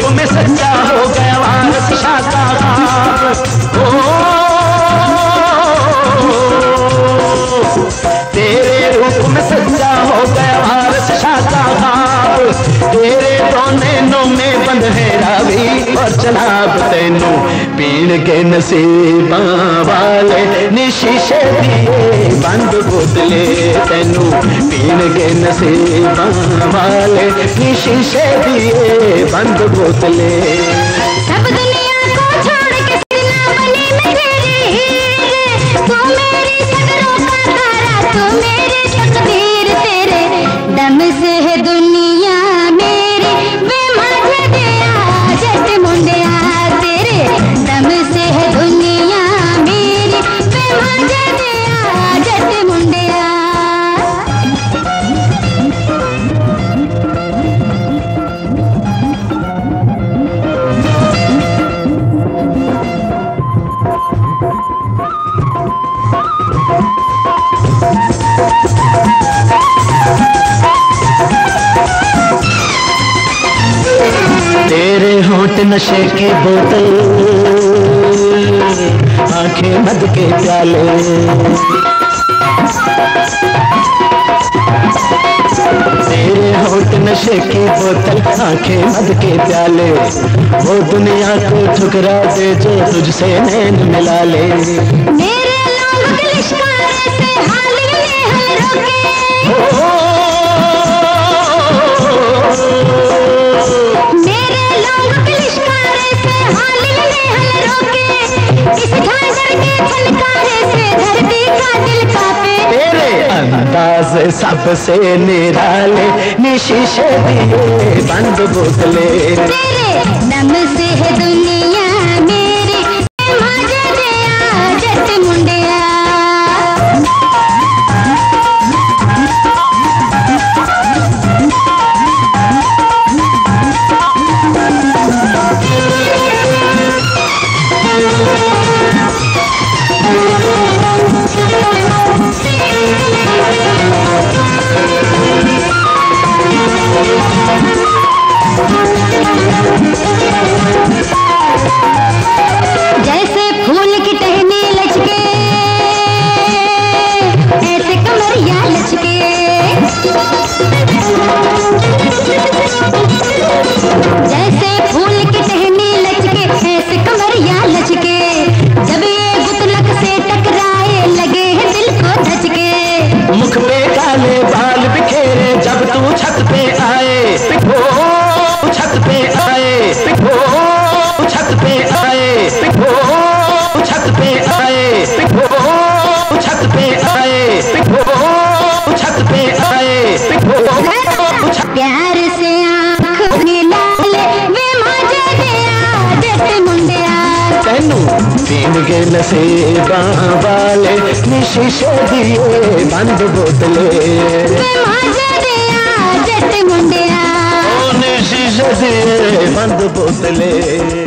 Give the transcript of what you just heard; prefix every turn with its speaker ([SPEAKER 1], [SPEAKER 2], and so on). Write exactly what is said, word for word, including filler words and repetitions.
[SPEAKER 1] रूप में सच्चा हो गया वारस शाह का ख्वाब। तेरे रूप में सच्चा हो गया वारस शाह का ख्वाब। तेरे दो नैनों में बंद है रावी और जनाब तैनू पीण के नसीबा वाले नी शीशे दिए बंद बोतले तैनू पीण के नसीबा वाले नी शीशे दिए बंद बोतले।
[SPEAKER 2] सब दुनिया को छोड़ के सीना बनी मैं तेरी हीर, तू मेरी सगरों का तारा, तू मेरी तकदीर, तेरे दम से है दुनिया मेरी वे माझे दिया जट मुंडिया, तेरे दम से है दुनिया मेरी वे माझे दिया जट मुंडिया।
[SPEAKER 1] तेरे होंठ नशे की बोतल, आंखें मद के प्याले, तेरे होंठ नशे की बोतल, आंखें मद के प्याले, वो दुनिया को ठुकरा दे जो तुझसे नैन मिला ले।
[SPEAKER 2] मेरे लोग के लिश्कारे से हाल में है रोके, मेरे लोग के लिश्कारे से हाल में है रोके, इस झांझर के छलकारे से धरती का दिल कांपे।
[SPEAKER 1] तेरे अंदाज सबसे निराले नी शीशे दिए बंद बोतले,
[SPEAKER 2] तेरे दम से है दुनिया मेरी माझे दिया जट मुंडिया। जैसे फूल की टहनी लचके ऐसे कमरिया लचके, जैसे फूल की टहनी लचके ऐसे कमरिया लचके, जब ये गुतलक से टकराए लगे हैं दिल को धचके।
[SPEAKER 1] मुख पे काले बाल बिखेरे जब तू छत पे आए, ओ छत पे आए, ओ छत पे आए, ओ छत पे आए, ओ छत पे आए, ओ छत पे आए,
[SPEAKER 2] प्यार से आँख मिला ले वे माझे दिया जट मुंडिया,
[SPEAKER 1] तैनू पीन के नसीबा वाले नी शीशे दिए बंद बोतले,
[SPEAKER 2] वे माझे दिया जट मुंडिया,
[SPEAKER 1] नी शीशे दिए बंद बोतले।